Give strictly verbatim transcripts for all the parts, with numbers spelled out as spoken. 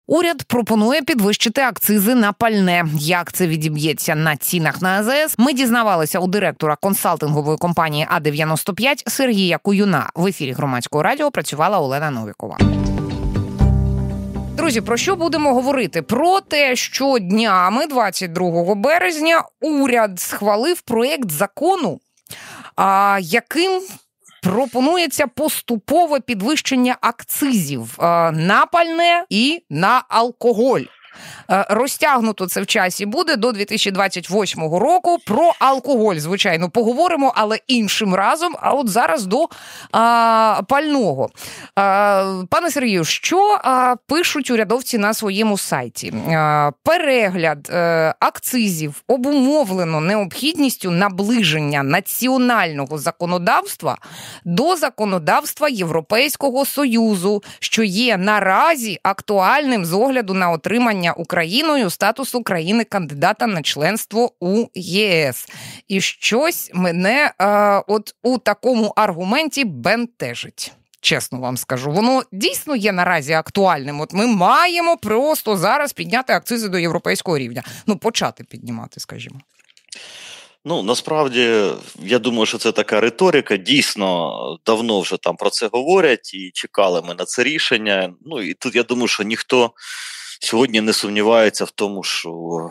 Уряд пропонує підвищити акцизи на пальне. Як це відіб'ється на цінах на АЗС, ми дізнавалися у директора консалтингової компанії А дев'яносто п'ять Сергія Куюна. В ефірі Громадського радіо працювала Олена Новікова. Друзі, про що будемо говорити? Про те, що днями двадцять другого березня уряд схвалив проєкт закону, а, яким пропонується поступове підвищення акцизів на пальне і на алкоголь. Розтягнуто це в часі буде до дві тисячі двадцять восьмого року. Про алкоголь, звичайно, поговоримо, але іншим разом. А от зараз до а, пального. А, пане Сергію, що а, пишуть урядовці на своєму сайті? А, перегляд а, акцизів обумовлено необхідністю наближення національного законодавства до законодавства Європейського Союзу, що є наразі актуальним з огляду на отримання Україною статусу країни-кандидата на членство у ЄС. І щось мене е, от у такому аргументі бентежить. Чесно вам скажу, воно дійсно є наразі актуальним. От ми маємо просто зараз підняти акцизи до європейського рівня. Ну, почати піднімати, скажімо. Ну, насправді, я думаю, що це така риторика. Дійсно, давно вже там про це говорять і чекали ми на це рішення. Ну, і тут я думаю, що ніхто сьогодні не сумнівається в тому, що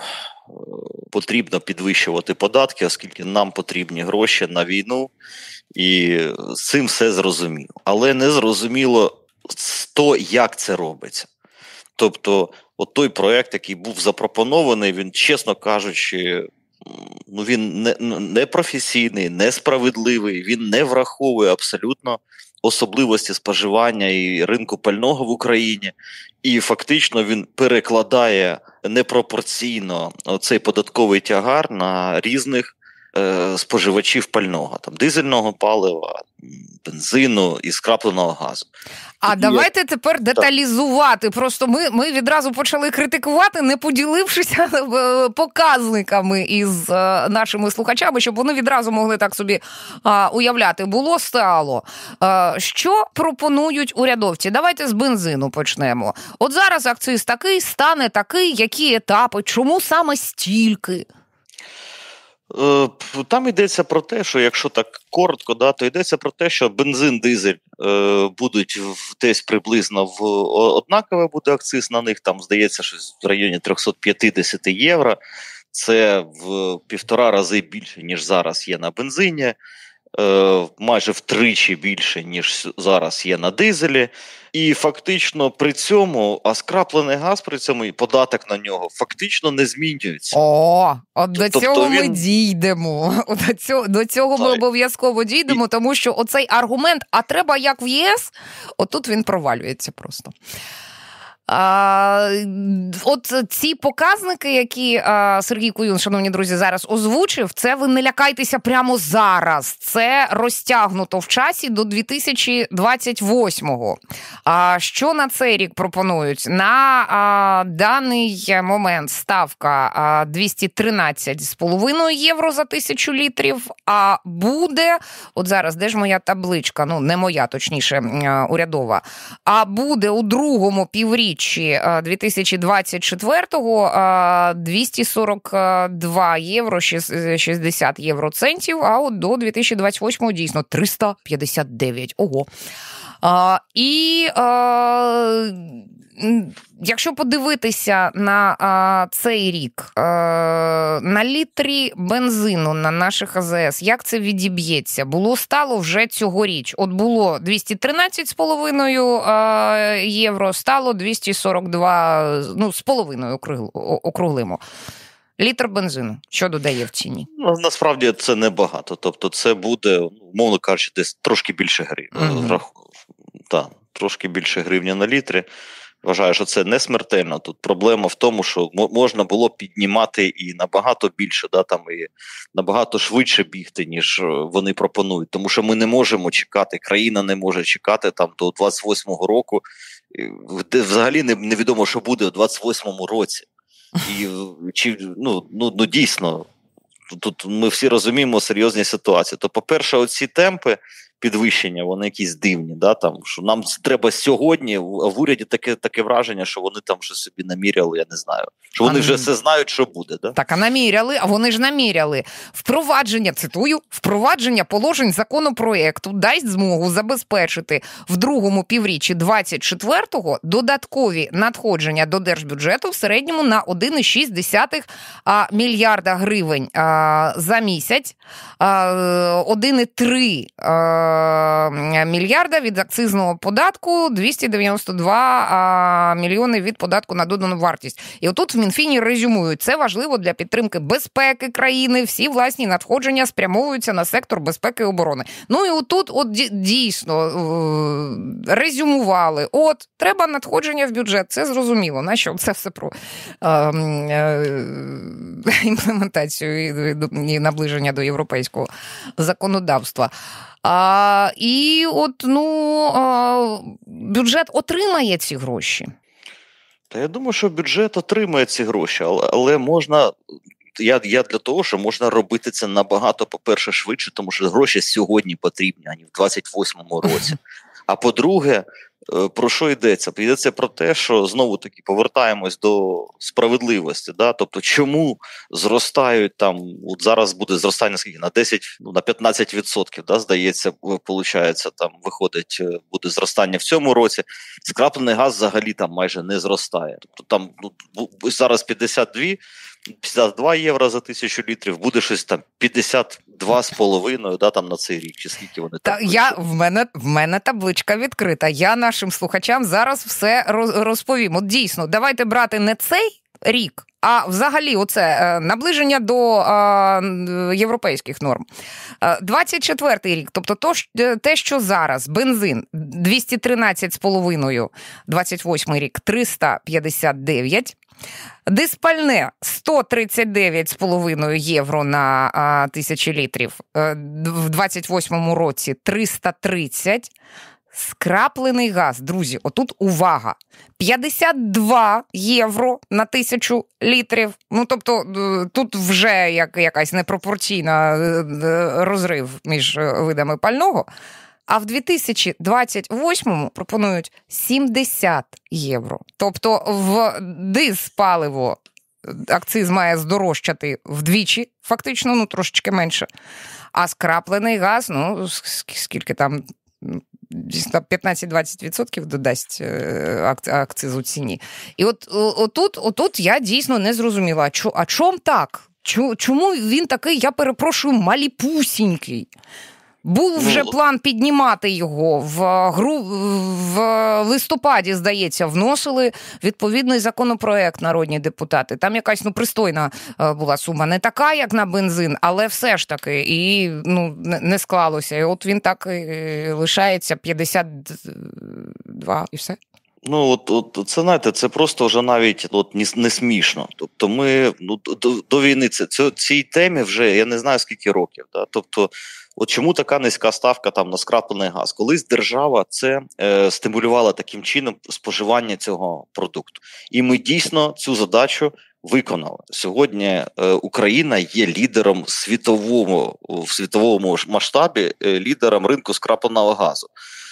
потрібно підвищувати податки, оскільки нам потрібні гроші на війну, і з цим все зрозуміло. Але не зрозуміло то, як це робиться. Тобто, от той проект, який був запропонований, він, чесно кажучи, ну, він не, не професійний, несправедливий, він не враховує абсолютно особливості споживання і ринку пального в Україні, і фактично він перекладає непропорційно цей податковий тягар на різних е, споживачів пального, там дизельного палива, бензину і скрапленого газу. А і давайте я... тепер деталізувати. Просто ми, ми відразу почали критикувати, не поділившися показниками із а, нашими слухачами, щоб вони відразу могли так собі а, уявляти. Було, стало. А, що пропонують урядовці? Давайте з бензину почнемо. От зараз акциз такий, стане такий, які етапи, чому саме стільки? Там йдеться про те, що якщо так коротко, да, то йдеться про те, що бензин, дизель е, будуть десь приблизно в однакове буде акциз на них, там здається, що в районі триста п'ятдесят євро, це в півтора рази більше, ніж зараз є на бензині, е, майже втричі більше, ніж зараз є на дизелі. І фактично при цьому, а скраплений газ при цьому і податок на нього фактично не змінюється. О, от до тобто цього він... ми дійдемо. До цього, до цього ми обов'язково дійдемо, і... тому що оцей аргумент, а треба як в ЄС, отут він провалюється просто. А, от ці показники, які а, Сергій Куюн, шановні друзі, зараз озвучив, це ви не лякайтеся прямо зараз. Це розтягнуто в часі до дві тисячі двадцять восьмого. А що на цей рік пропонують? На а, даний момент ставка а, двісті тринадцять з половиною євро за тисячу літрів, а буде, от зараз, де ж моя табличка, ну не моя, точніше, урядова, а буде у другому півріччі дві тисячі двадцять четвертого двісті сорок два євро шістдесят євроцентів, а от до дві тисячі двадцять восьмого дійсно триста п'ятдесят дев'ять. Ого. А, і а, якщо подивитися на а, цей рік, а, на літрі бензину на наших АЗС, як це відіб'ється? Було стало вже цьогоріч. От було двісті тринадцять з половиною євро, стало двісті сорок два, ну, з половиною округлимо. Літр бензину, що додає в ціні? Ну, насправді це небагато. Тобто це буде, умовно кажучи, десь трошки більше гривень. Mm-hmm. Так, трошки більше гривня на літрі. Вважаю, що це не смертельно. Тут проблема в тому, що можна було піднімати і набагато більше, да, там, і набагато швидше бігти, ніж вони пропонують. Тому що ми не можемо чекати, країна не може чекати там до двадцять восьмого року. Взагалі невідомо, що буде у двадцять восьмому році. І чи, ну, ну, ну дійсно, тут ми всі розуміємо серйозні ситуації. То, по-перше, оці темпи підвищення, вони якісь дивні, да, там, що нам треба сьогодні, в уряді таке, таке враження, що вони там щось собі наміряли, я не знаю, що вони а, вже все знають, що буде. Да? Так, а наміряли, а вони ж наміряли. Впровадження, цитую, впровадження положень законопроекту дасть змогу забезпечити в другому півріччі двадцять четвертого додаткові надходження до держбюджету в середньому на один цілих шість десятих мільярда гривень а, за місяць, а, один цілих три мільярда від акцизного податку, двісті дев'яносто два а, мільйони від податку на додану вартість. І отут в Мінфіні резюмують, це важливо для підтримки безпеки країни, всі власні надходження спрямовуються на сектор безпеки і оборони. Ну і отут от дійсно резюмували, от, треба надходження в бюджет, це зрозуміло, на що це все про е, е, імплементацію і, і наближення до європейського законодавства. А, і от, ну, а, бюджет отримає ці гроші. Та я думаю, що бюджет отримає ці гроші, але, але можна, я, я для того, що можна робити це набагато, по-перше, швидше, тому що гроші сьогодні потрібні, а не в двадцять восьмому році. А по-друге, про що йдеться? Йдеться про те, що знову-таки повертаємось до справедливості. Да? Тобто, чому зростають там, от зараз буде зростання скільки? На десять, ну, на п'ятнадцять відсотків, да, здається, виходить, там виходить, буде зростання в цьому році. Скраплений газ взагалі там майже не зростає. Тобто там ну, зараз п'ятдесят два євро за тисячу літрів, буде щось там п'ятдесят два з половиною, да, там на цей рік, чи скільки вони там. Та, я, в, мене, в мене табличка відкрита. Я нашим слухачам зараз все розповім. От дійсно, давайте брати не цей рік, а взагалі оце наближення до а, європейських норм. двадцять четвертий рік, тобто то, те, що зараз бензин двісті тринадцять з половиною, двадцять восьмий рік триста п'ятдесят дев'ять, диспальне сто тридцять дев'ять з половиною євро на а, тисячі літрів, в двадцять восьмому році триста тридцять. Скраплений газ, друзі, отут увага, п'ятдесят два євро на тисячу літрів. Ну, тобто, тут вже як, якась непропорційна розрив між видами пального. А в дві тисячі двадцять восьмому пропонують сімдесят євро. Тобто в диспаливо акциз має здорожчати вдвічі, фактично, ну, трошечки менше. А скраплений газ, ну, скільки там, п'ятнадцять-двадцять відсотків додасть акциз у ціні. І от отут, отут я дійсно не зрозуміла, а, а чом так? Чому він такий, я перепрошую, маліпусінький? Був вже ну, план піднімати його. В, гру, в листопаді, здається, вносили відповідний законопроект народні депутати. Там якась ну, пристойна була сума. Не така, як на бензин, але все ж таки. І ну, не склалося. І от він так і лишається п'ятдесят два і все. Ну, от, от це, знаєте, це просто вже навіть от, не, не смішно. Тобто ми ну, до, до війни це, це, цій темі вже, я не знаю, скільки років. Да? Тобто, от чому така низька ставка там на скраплений газ? Колись держава це е, стимулювала таким чином споживання цього продукту. І ми дійсно цю задачу виконали. Сьогодні е, Україна є лідером світовому, в світовому масштабі, е, лідером ринку скрапленого газу.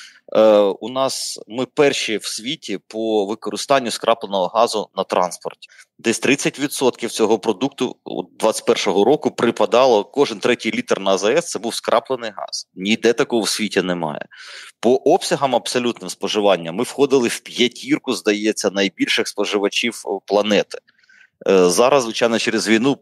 У нас ми перші в світі по використанню скрапленого газу на транспорті. Десь тридцять відсотків цього продукту двадцять першого року припадало, кожен третій літр на АЗС це був скраплений газ. Ніде такого в світі немає. По обсягам абсолютним споживання ми входили в п'ятірку, здається, найбільших споживачів планети. Зараз, звичайно, через війну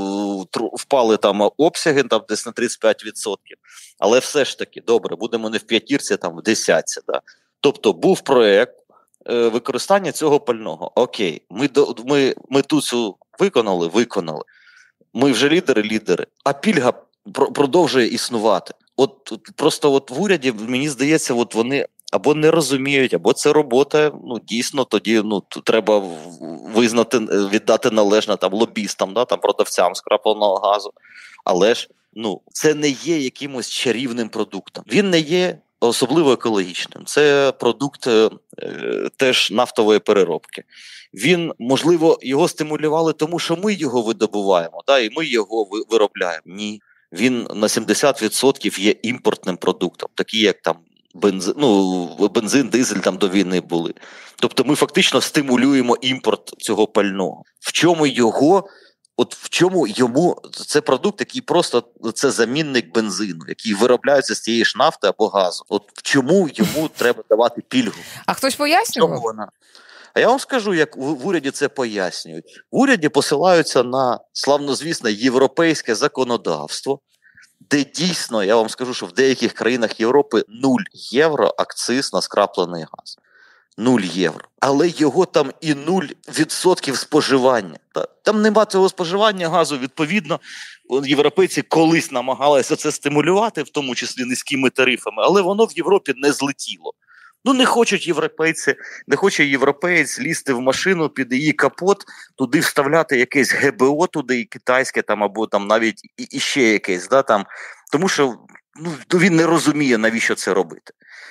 впали там обсяги там десь на тридцять п'ять відсотків. Але все ж таки, добре, будемо не в п'ятірці, там в десятці. Да? Тобто був проєкт е, використання цього пального. Окей, ми, до, ми, ми тут цю виконали, виконали. Ми вже лідери-лідери. А пільга про, продовжує існувати. От, от просто от в уряді, мені здається, от вони або не розуміють, або це робота, ну, дійсно, тоді ну, треба визнати, віддати належне там лобістам, да, там продавцям скрапленого газу. Але ж, ну, це не є якимось чарівним продуктом. Він не є особливо екологічним. Це продукт е, теж нафтової переробки. Він, можливо, його стимулювали тому, що ми його видобуваємо, да, і ми його виробляємо. Ні. він на сімдесят відсотків є імпортним продуктом, такі як там бензин, ну, бензин, дизель там до війни були. Тобто ми фактично стимулюємо імпорт цього пального. В чому його, от в чому йому, це продукт, який просто, це замінник бензину, який виробляється з тієї ж нафти або газу. От в чому йому треба давати пільгу? А хтось пояснював? Чому вона? А я вам скажу, як в уряді це пояснюють. В уряді посилаються на славнозвісне європейське законодавство, де дійсно, я вам скажу, що в деяких країнах Європи нуль євро акциз на скраплений газ. нуль євро. Але його там і нуль відсотків споживання. Там нема цього споживання газу, відповідно, європейці колись намагалися це стимулювати, в тому числі низькими тарифами, але воно в Європі не злетіло. Ну, не хочуть європейці, не хоче європеєць лізти в машину під її капот, туди вставляти якесь ГБО туди, і китайське там, або там навіть і, і ще якесь, да, там, тому що ну, він не розуміє, навіщо це робити.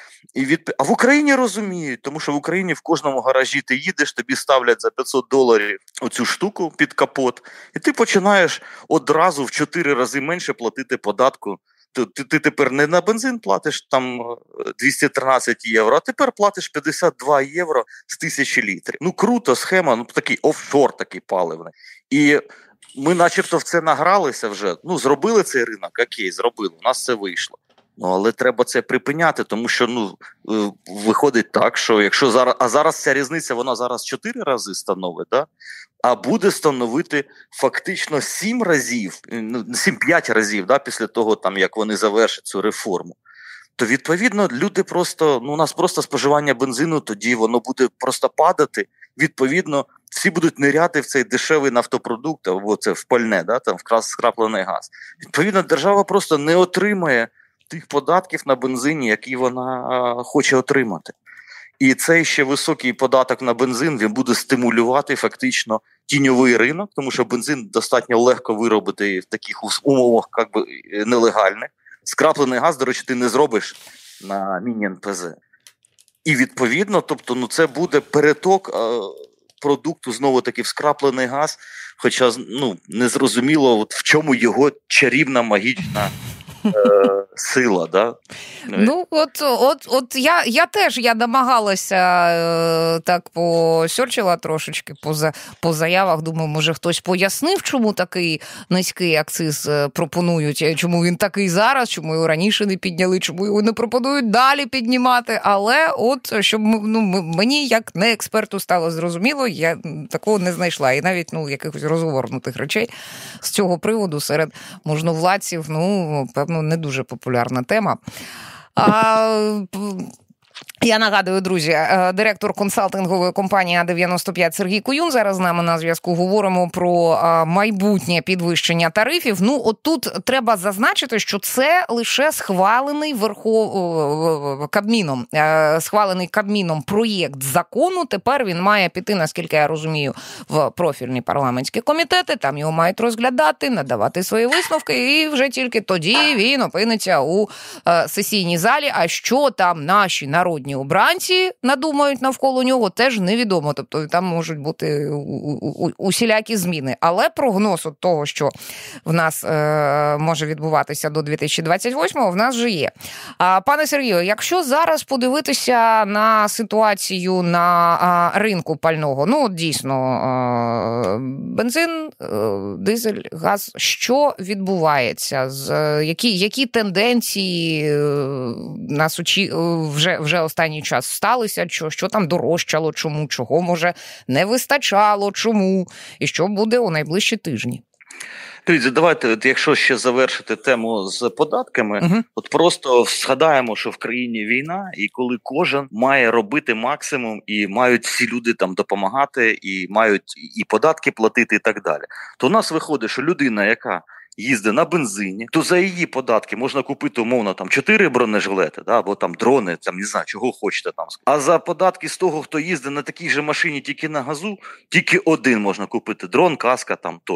І від... А в Україні розуміють, тому що в Україні в кожному гаражі ти їдеш, тобі ставлять за п'ятсот доларів оцю штуку під капот, і ти починаєш одразу в чотири рази менше платити податку. Ти, ти, ти тепер не на бензин платиш там двісті тринадцять євро, а тепер платиш п'ятдесят два євро з тисячі літрів. Ну круто, схема, ну такий офшор такий паливний. І ми начебто в це награлися вже, ну зробили цей ринок, окей, зробили, у нас це вийшло. Ну, але треба це припиняти, тому що, ну, виходить так, що якщо зараз, а зараз ця різниця, вона зараз чотири рази становить, да? А буде становити фактично сім разів, ну, сім-п'ять разів, да, після того, там, як вони завершать цю реформу. То, відповідно, люди просто, ну, у нас просто споживання бензину, тоді воно буде просто падати, відповідно, всі будуть ниряти в цей дешевий нафтопродукт, або це в пальне, да, там, в скраплений газ. Відповідно, держава просто не отримає тих податків на бензині, які вона а, хоче отримати. І цей ще високий податок на бензин, він буде стимулювати фактично тіньовий ринок, тому що бензин достатньо легко виробити в таких умовах, як би, нелегальних. Скраплений газ, до речі, ти не зробиш на міні-ен пе зе. І відповідно, тобто, ну, це буде переток а, продукту, знову-таки, в скраплений газ, хоча, ну, не зрозуміло, от в чому його чарівна, магічна Е, сила, да? Ну, от, от, от я, я теж я намагалася е, так посерчила трошечки по, за, по заявах, думаю, може хтось пояснив, чому такий низький акциз пропонують, чому він такий зараз, чому його раніше не підняли, чому його не пропонують далі піднімати, але от, щоб ну, мені, як не експерту, стало зрозуміло, я такого не знайшла, і навіть ну, якихось розгорнутих речей з цього приводу серед можновладців, ну, певно, не дуже популярна тема. А, я нагадую, друзі, директор консалтингової компанії А дев'яносто п'ять Сергій Куюн зараз з нами на зв'язку. Говоримо про майбутнє підвищення тарифів. Ну, от тут треба зазначити, що це лише схвалений Верхов... Кабміном, схвалений Кабміном проєкт закону. Тепер він має піти, наскільки я розумію, в профільні парламентські комітети. Там його мають розглядати, надавати свої висновки, і вже тільки тоді він опиниться у сесійній залі. А що там наші народні обранці надумають навколо нього, теж невідомо. Тобто там можуть бути усілякі зміни. Але прогноз от того, що в нас е, може відбуватися до дві тисячі двадцять восьмого, в нас вже є. А, пане Сергію, якщо зараз подивитися на ситуацію на а, ринку пального, ну, от дійсно, а, бензин, а, дизель, газ, що відбувається? З, які, які тенденції нас очі... вже, вже останній час сталися, що, що там дорожчало, чому, чого, може, не вистачало, чому, і що буде у найближчі тижні? Дивіться, давайте, от якщо ще завершити тему з податками, uh-huh. от просто згадаємо, що в країні війна, і коли кожен має робити максимум, і мають всі люди там допомагати, і мають і податки платити, і так далі, то у нас виходить, що людина, яка їздить на бензині, то за її податки можна купити, умовно, там, чотири бронежилети, да, або там дрони, там, не знаю, чого хочете там. А за податки з того, хто їздить на такій же машині тільки на газу, тільки один можна купити дрон, каска там тощо.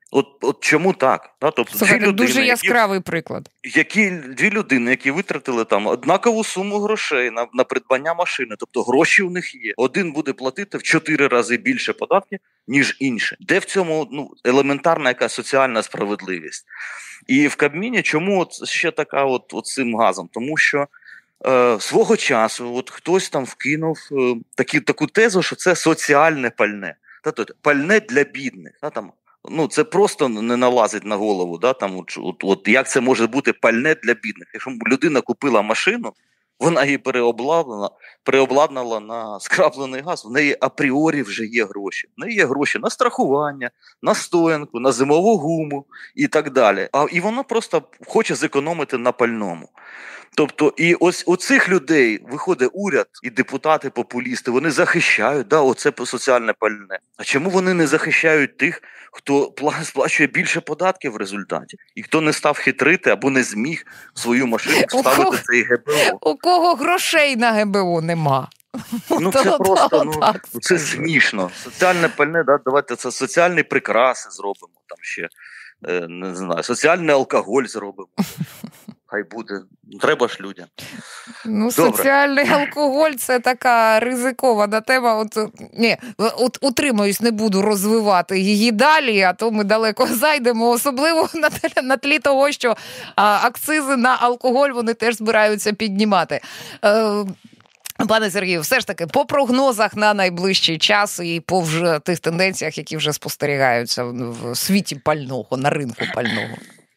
От, от чому так? Да? Тобто, Слухайте, дві людини, дуже яскравий які, приклад. Які, дві людини, які витратили там однакову суму грошей на, на придбання машини, тобто гроші у них є. Один буде платити в чотири рази більше податків, ніж інший. Де в цьому ну, елементарна якась соціальна справедливість? І в Кабміні чому от ще така от, от цим газом? Тому що е, свого часу от хтось там вкинув е, такі, таку тезу, що це соціальне пальне. Тобто пальне для бідних. Да, там, ну, це просто не налазить на голову. Да, там, от, от, от, як це може бути пальне для бідних? Якщо людина купила машину, вона її переобладнала, переобладнала на скраплений газ, в неї апріорі вже є гроші. В неї є гроші на страхування, на стоянку, на зимову гуму і так далі. А, і вона просто хоче зекономити на пальному. Тобто, і ось у цих людей виходить уряд і депутати-популісти, вони захищають, да, оце соціальне пальне. А чому вони не захищають тих, хто сплачує більше податків в результаті? І хто не став хитрити або не зміг свою машину вставити цей ГБО? У кого грошей на ГБО нема? Ну це просто, ну, це смішно. Соціальне пальне, да, давайте це соціальні прикраси зробимо, там ще, не знаю, соціальний алкоголь зробимо. Хай буде. Треба ж людям. Ну, добре. Соціальний алкоголь – це така ризикована тема. От, ні, от, утримуюсь, не буду розвивати її далі, а то ми далеко зайдемо. Особливо на, на тлі того, що а, акцизи на алкоголь вони теж збираються піднімати. Е, Пане Сергію, все ж таки, по прогнозах на найближчий час і по вже тих тенденціях, які вже спостерігаються в світі пального, на ринку пального.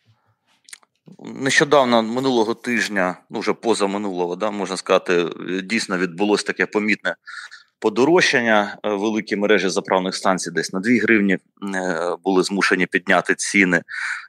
Нещодавно, минулого тижня, ну вже позаминулого, да, можна сказати, дійсно відбулося таке помітне подорожчання. Великі мережі заправних станцій десь на дві гривні були змушені підняти ціни.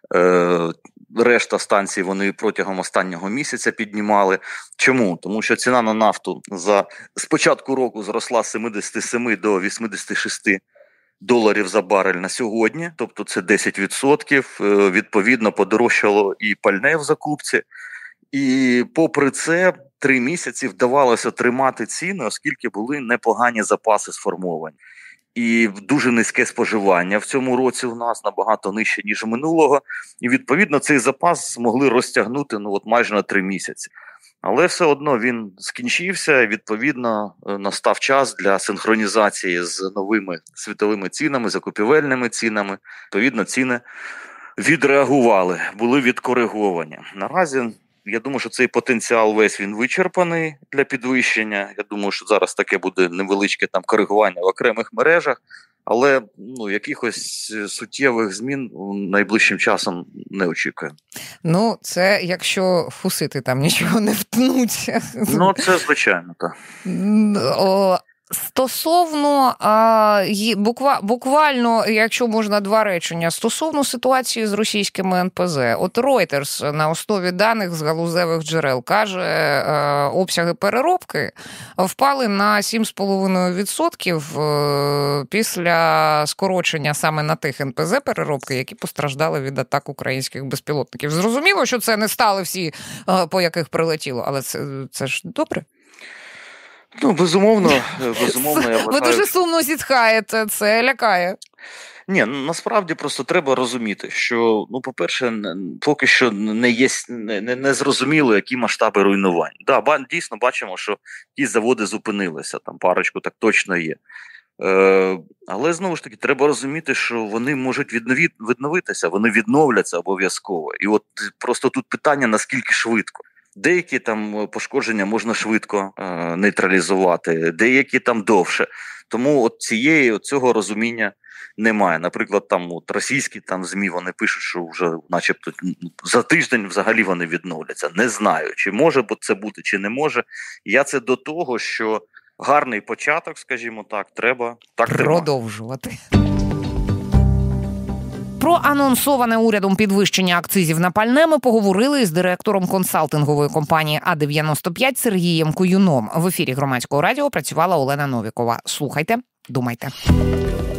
Решта станцій вони протягом останнього місяця піднімали. Чому? Тому що ціна на нафту за, з початку року зросла з сімдесят сім до вісімдесят шість доларів за барель на сьогодні, тобто це десять відсотків, відповідно подорожчало і пальне в закупці. І попри це, три місяці вдавалося тримати ціни, оскільки були непогані запаси сформовані. І дуже низьке споживання в цьому році у нас набагато нижче, ніж минулого. І відповідно цей запас змогли розтягнути ну, от майже на три місяці. Але все одно він скінчився, і відповідно настав час для синхронізації з новими світовими цінами, закупівельними цінами. Відповідно, ціни відреагували, були відкориговані. Наразі, я думаю, що цей потенціал весь він вичерпаний для підвищення. Я думаю, що зараз таке буде невеличке там коригування в окремих мережах. Але ну, якихось суттєвих змін найближчим часом не очікую. Ну, це якщо фусити там нічого не втнуть. Ну, це звичайно, так. О, стосовно, а, буква, буквально, якщо можна, два речення, стосовно ситуації з російськими ен пе зе. От Reuters на основі даних з галузевих джерел каже, а, обсяги переробки впали на сім цілих п'ять десятих відсотка після скорочення саме на тих ен пе зе переробки, які постраждали від атак українських безпілотників. Зрозуміло, що це не стали всі, по яких прилетіло, але це, це ж добре. Ну, безумовно, безумовно, я вважаю... Ви дуже сумно зітхаєте, це лякає. Ні, насправді просто треба розуміти, що, ну, по-перше, поки що не є, не, не зрозуміло, які масштаби руйнувань. Так, да, дійсно бачимо, що ті заводи зупинилися, там парочку так точно є. Е, але, знову ж таки, треба розуміти, що вони можуть віднові, відновитися, вони відновляться обов'язково. І от просто тут питання, наскільки швидко. Деякі там пошкодження можна швидко е, нейтралізувати, деякі там довше. Тому от цієї, от цього розуміння немає. Наприклад, там от російські там ЗМІ, вони пишуть, що вже начебто за тиждень взагалі вони відновляться. Не знаю, чи може це бути, чи не може. Я це до того, що гарний початок, скажімо так, треба так продовжувати. Про анонсоване урядом підвищення акцизів на пальне ми поговорили із директором консалтингової компанії А дев'яносто п'ять Сергієм Куюном. В ефірі Громадського радіо працювала Олена Новікова. Слухайте, думайте.